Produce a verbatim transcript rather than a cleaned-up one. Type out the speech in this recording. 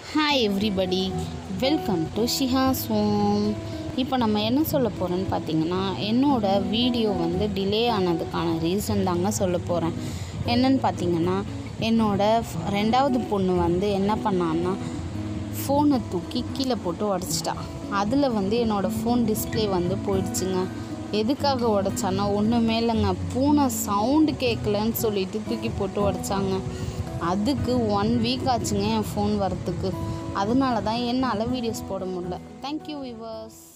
Hi everybody, welcome to Shihas home. இப்போ நம்ம என்ன சொல்ல போகிறோன்னு பார்த்தீங்கன்னா, என்னோடய வீடியோ வந்து டிலே ஆனதுக்கான ரீசன் தாங்க சொல்ல போகிறேன். என்னன்னு பார்த்தீங்கன்னா, என்னோடய ரெண்டாவது பொண்ணு வந்து என்ன பண்ணான்னா, ஃபோனை தூக்கி கீழே போட்டு உடச்சிட்டா. அதில் வந்து என்னோடய ஃபோன் டிஸ்பிளே வந்து போயிடுச்சுங்க. எதுக்காக உடச்சான்னா ஒன்றுமே இல்லைங்க, பூனை சவுண்டு கேட்கலன்னு சொல்லிட்டு தூக்கி போட்டு உடச்சாங்க. அதுக்கு ஒன் வீக் ஆச்சுங்க என் ஃபோன் வரத்துக்கு. அதனால தான் என்னால் வீடியோஸ் போட முடியல. Thank you viewers.